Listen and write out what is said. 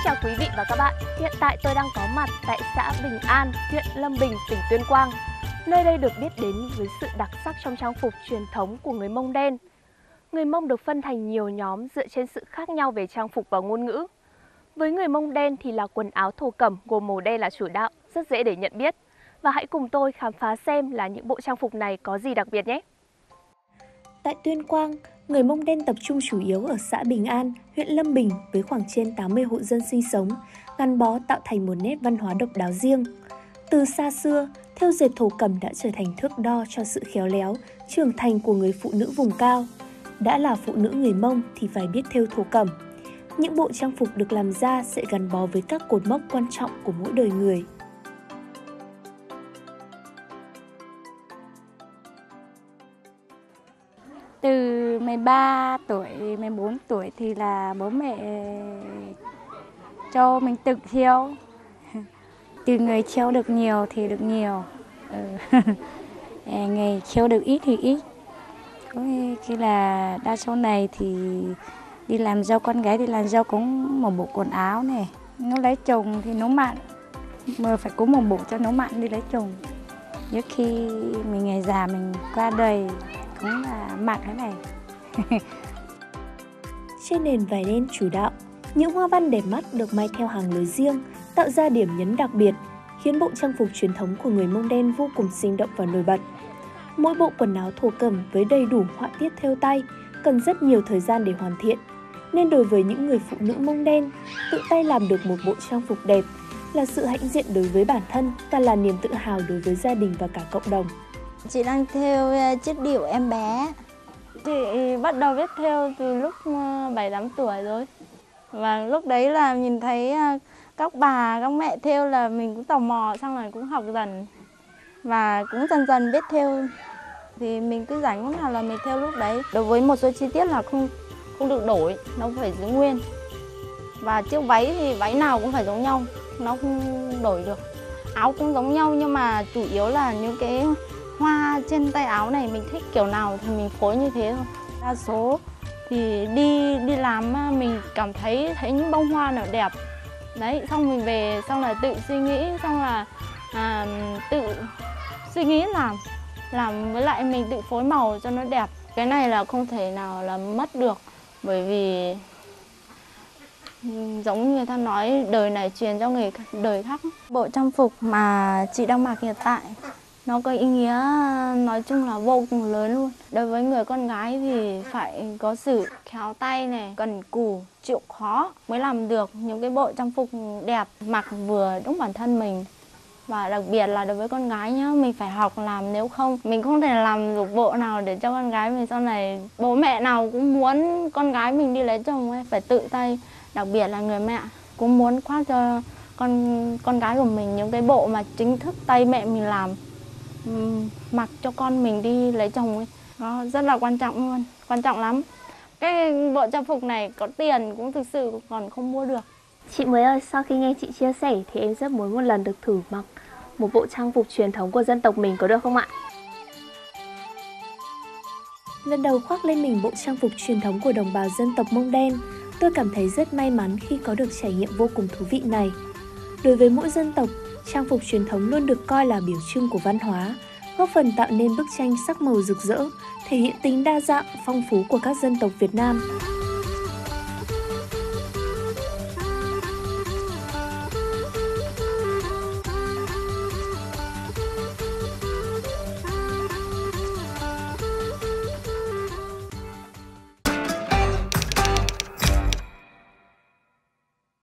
chào quý vị và các bạn. Hiện tại tôi đang có mặt tại xã Bình An, huyện Lâm Bình, tỉnh Tuyên Quang. Nơi đây được biết đến với sự đặc sắc trong trang phục truyền thống của người Mông Đen. Người Mông được phân thành nhiều nhóm dựa trên sự khác nhau về trang phục và ngôn ngữ. Với người Mông Đen thì là quần áo thổ cẩm gồm màu đen là chủ đạo, rất dễ để nhận biết. Và hãy cùng tôi khám phá xem là những bộ trang phục này có gì đặc biệt nhé. Tại Tuyên Quang, người Mông Đen tập trung chủ yếu ở xã Bình An, huyện Lâm Bình với khoảng trên 80 hộ dân sinh sống, gắn bó tạo thành một nét văn hóa độc đáo riêng. Từ xa xưa, thêu dệt thổ cẩm đã trở thành thước đo cho sự khéo léo, trưởng thành của người phụ nữ vùng cao. Đã là phụ nữ người Mông thì phải biết thêu thổ cẩm. Những bộ trang phục được làm ra sẽ gắn bó với các cột mốc quan trọng của mỗi đời người. Từ 13 tuổi, 14 tuổi thì là bố mẹ cho mình tự thêu. Từ người thêu được nhiều thì được nhiều. Người thêu được ít thì ít. Khi là đa số này thì đi làm dâu, con gái đi làm dâu cũng một bộ quần áo này. Nó lấy chồng thì nấu mặn, mà phải có một bộ cho nấu mặn đi lấy chồng. Trước khi mình ngày già mình qua đời cũng là mặc cái này. Trên nền vải đen chủ đạo, những hoa văn đẹp mắt được may theo hàng lối riêng, tạo ra điểm nhấn đặc biệt, khiến bộ trang phục truyền thống của người Mông Đen vô cùng sinh động và nổi bật. Mỗi bộ quần áo thổ cẩm với đầy đủ họa tiết thêu tay cần rất nhiều thời gian để hoàn thiện, nên đối với những người phụ nữ Mông Đen, tự tay làm được một bộ trang phục đẹp là sự hãnh diện đối với bản thân và là niềm tự hào đối với gia đình và cả cộng đồng. Chị đang thêu chiếc điệu em bé. Chị bắt đầu biết thêu từ lúc 7-8 tuổi rồi. Và lúc đấy là nhìn thấy các bà, các mẹ thêu là mình cũng tò mò, xong rồi cũng học dần. Và cũng dần dần biết thêu. Thì mình cứ rảnh lúc nào là mình thêu lúc đấy. Đối với một số chi tiết là không được đổi, nó phải giữ nguyên. Và chiếc váy thì váy nào cũng phải giống nhau, nó không đổi được. Áo cũng giống nhau nhưng mà chủ yếu là những cái hoa trên tay áo này mình thích kiểu nào thì mình phối như thế thôi. Đa số thì đi làm mình cảm thấy những bông hoa nào đẹp. Đấy, xong mình về xong là tự suy nghĩ, xong là tự suy nghĩ làm với lại mình tự phối màu cho nó đẹp. Cái này là không thể nào là mất được, bởi vì giống như người ta nói đời này truyền cho người đời khác. Bộ trang phục mà chị đang mặc hiện tại nó có ý nghĩa nói chung là vô cùng lớn luôn. Đối với người con gái thì phải có sự khéo tay này, cần cù, chịu khó mới làm được những cái bộ trang phục đẹp, mặc vừa đúng bản thân mình. Và đặc biệt là đối với con gái nhá, mình phải học làm, nếu không mình không thể làm được bộ nào để cho con gái mình sau này. Bố mẹ nào cũng muốn con gái mình đi lấy chồng ấy, phải tự tay. Đặc biệt là người mẹ cũng muốn khoác cho con gái của mình những cái bộ mà chính thức tay mẹ mình làm, mặc cho con mình đi lấy chồng ấy. Nó rất là quan trọng luôn, quan trọng lắm. Cái bộ trang phục này có tiền cũng thực sự còn không mua được. Chị Mới ơi, sau khi nghe chị chia sẻ thì em rất muốn một lần được thử mặc một bộ trang phục truyền thống của dân tộc mình, có được không ạ? Lần đầu khoác lên mình bộ trang phục truyền thống của đồng bào dân tộc Mông Đen, tôi cảm thấy rất may mắn khi có được trải nghiệm vô cùng thú vị này. Đối với mỗi dân tộc, trang phục truyền thống luôn được coi là biểu trưng của văn hóa, góp phần tạo nên bức tranh sắc màu rực rỡ, thể hiện tính đa dạng, phong phú của các dân tộc Việt Nam.